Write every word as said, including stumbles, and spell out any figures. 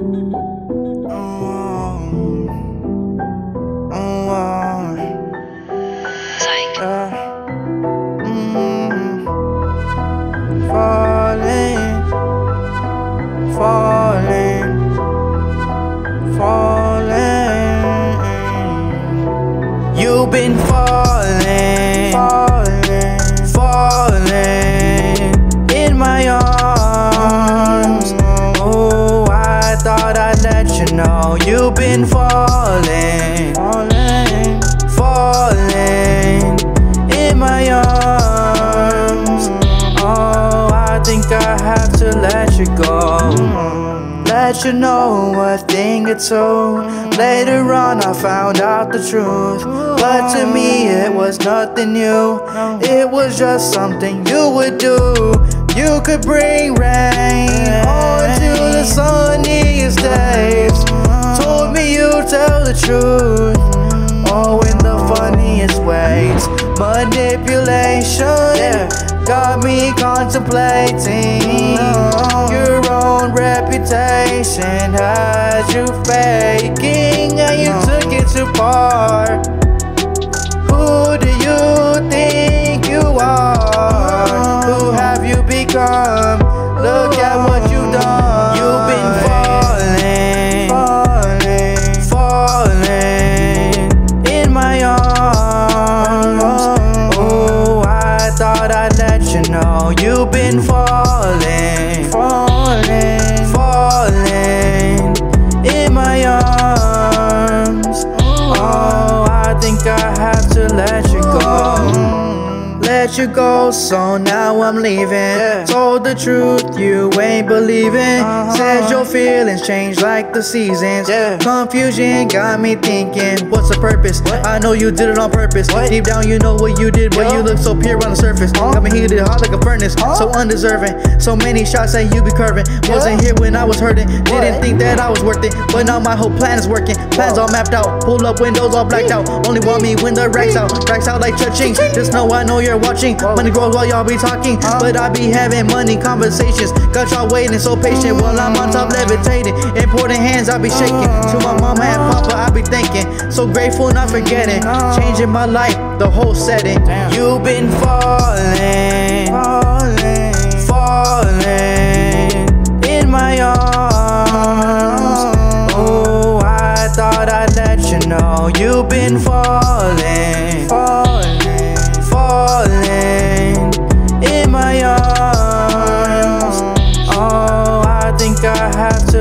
Falling, falling. You've been falling, falling, falling in my arms. Oh, I thought I'd let you know. You've been falling, falling, falling in my arms. Oh, I think I have to let you go. Let you know what thing or two. Later on I found out the truth, but to me it was nothing new. It was just something you would do. You could bring rain onto the sunniest days. Told me you'd tell the truth, oh, in the funniest ways. Manipulation, yeah, got me contemplating. Your own reputation has you faking, and you took it too far. Who do you think you are? Who have you become? Look at what you've done. You've been falling, falling, falling in my arms. Oh, I thought I'd let you know. You've been falling, falling, falling in my arms. Oh, I think I have to let you go. Let you go, so now I'm leaving. Yeah. Told the truth, you ain't believing. uh-huh. Said your feelings change like the seasons. Yeah. Confusion got me thinking, what's the purpose? What? I know you did it on purpose. What? Deep down you know what you did, but Yo. you look so pure on the surface. huh? Got me heated hot like a furnace, huh? so undeserving. So many shots that you be curving. Yeah. Wasn't here when I was hurting. What? Didn't think that I was worth it, but now my whole plan is working. Plans all mapped out, pull up windows all blacked out. Only want me when the racks out. Racks out like cha-ching. Just know I know you're watching. Money grows while y'all be talking, huh? but I be having money conversations. Got y'all waiting so patient while I'm on top levitating. Important hands I be shaking. To my mama and papa I be thinking. So grateful not forgetting. Changing my life, the whole setting. You've been falling, falling, falling in my arms. Oh, I thought I'd let you know. You've been falling, falling, falling in my arms. Oh, I think I have to